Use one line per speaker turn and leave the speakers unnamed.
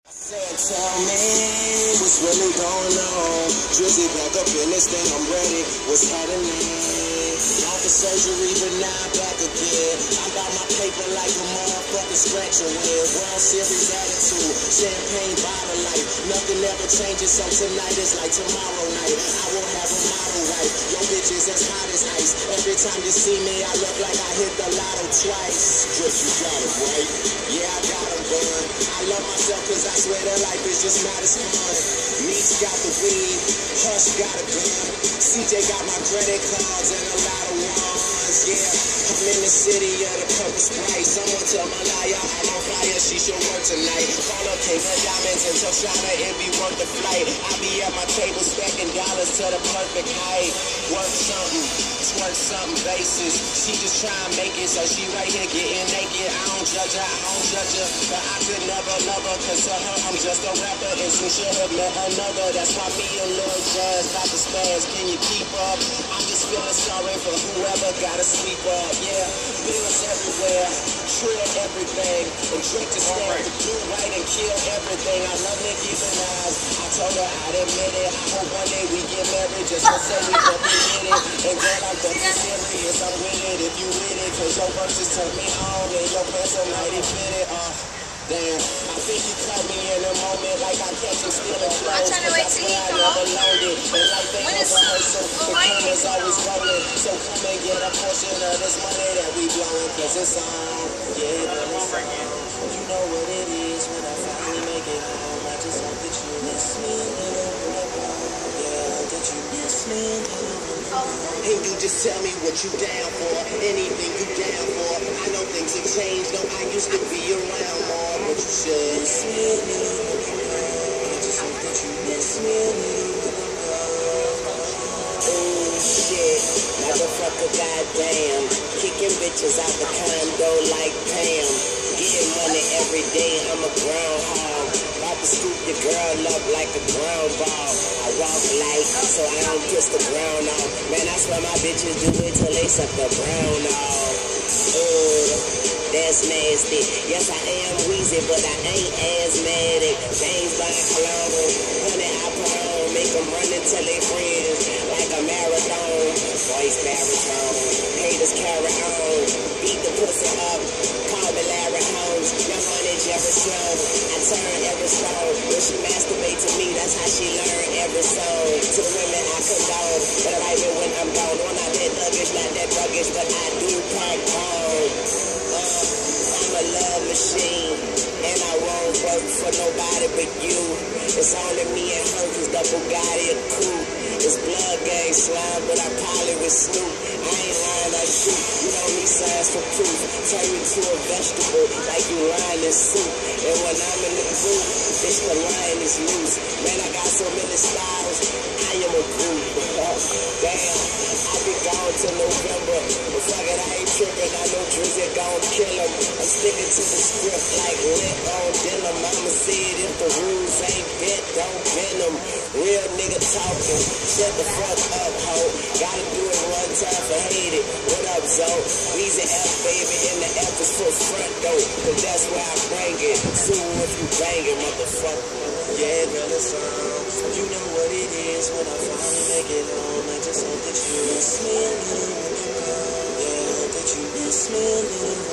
Tell me what's really going on. Drizzy back up in this thing, I'm ready. What's happening? Off the surgery, but now I'm back again. I got my paper like a motherfucking scratcher with World Series attitude, champagne bottle light. Nothing ever changes, so tonight is like tomorrow night. I will have a model right. Your bitch is as hot as ice. Every time you see me, I look like I hit the lotto twice. Drip, you got it right. Yeah, I got him, bun. I love myself cause I swear that life is just not as fun. Meeks got the weed, Hush got a gun. CJ got my credit cards and a lot of ones. Yeah, I'm in the city of the purple sprite. Someone tell my liar I'm on fire, she should work tonight. Call up King of Diamonds and tell Shana it be worth the flight. I be at my table stacking dollars to the perfect height. Work something, twerk something basis. She just try and make it, so she right here getting naked. I don't judge her, but I could never love her. Cause to her I'm just a rapper and soon she'll have met another. That's why me and Lil Jazz got the spaz. Can you keep up? I'm just feeling sorry for whoever gotta sleep up. Yeah, bills everywhere, trill everything, and drink to stand to do right and kill everything. I love Nicki Minaj. I told her I'd admit it. I hope one day we get married just to say we both did it. And girl, I'm fucking serious. I'm with it if you with it. Cause your verses turn me on and your personality fit it. Damn, I think you caught me in a moment like I catch you stealing clothes.
I'm trying to wait till you come home. When is
the camera's always rolling. So come and get a portion of this money that we blowing. Cause it's on, yeah, it's on. You know what it is when I finally make it home. I just hope that you miss me a little bit. Yeah, that you miss me a little bit. And you just tell me what you down for. Anything you down for. I know things have changed. No, I used to be around more. But you should miss me a little bit. I just hope that you miss me a little bit. Oh shit, motherfucker, goddamn. Kicking bitches out the condo like Pam. Getting money every day, I'm a groundhog. About to scoop your girl up like a ground ball. I walk light, so I don't kiss the ground off. Man, I swear my bitches do it till they suck the brown off. That's nasty. Yes, I am wheezy, but I ain't asthmatic. James Bond cologne, honey, I put on. Make them run until they friends, like a marathon. Voice baritone, haters carry on. Beat the pussy up, call me Larry Holmes. Your honey Jerry Sloan, I turn every stone. When she masturbate to me, that's how she learn every song. To the women I condone, but I write me when I'm gone. When I'm that thuggish, not that druggish, but I do pack on. I'm a love machine, and I won't work for nobody but you. It's only me and her, cause the Bugatti a coupe. It's blood gang slime, but I pilot with Snoop. I ain't lying, I shoot. You don't need signs for proof. Turn me to a vegetable, like you lying in soup. And when I'm in the booth, bitch, the lion is loose. Man, I got so many styles, I am a group. Damn, I be gone till November. But fuck it, I ain't tripping. I know Drizzy gon' kill him. I'm sticking to the script like lit on denim. Mama said if the rules ain't bent, don't bend them. Real nigga talking, shut the fuck up, ho. Gotta do it one time for hate it. What up, Zoe? Weezy F, baby, and the F is for front though. Cause that's where I bring it. Soon if you bang it, motherfucker. Yeah, girl, it's on. You know what it is when I finally make it home. I just hope that you miss me a little bit. Yeah, I hope that you miss me a little bit.